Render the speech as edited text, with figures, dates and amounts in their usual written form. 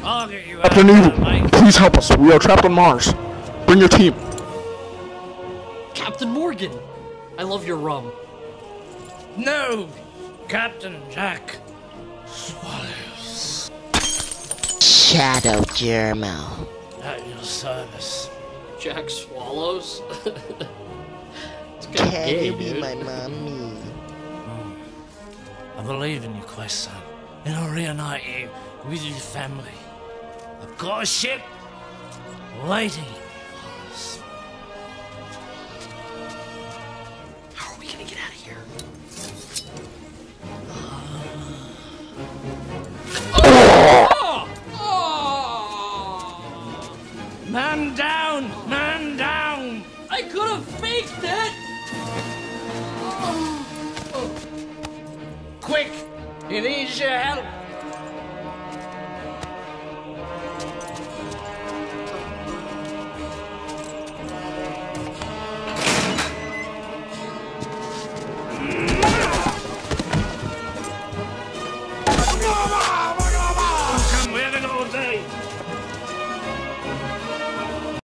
I'll get you out Captain of Evil, there, mate. please help us. We are trapped on Mars. Bring your team. Captain Morgan! I love your rum. No, Captain Jack Swallows. Shadow Germo. At your service. Jack Swallows? It's kinda Can gay, you be dude. my mommy? I believe in your quest, son. And I'll reunite you with your family. I've got a ship waiting for us. How are we gonna get out of here? Man down! Man down! I could have faked it! Quick! He needs your help!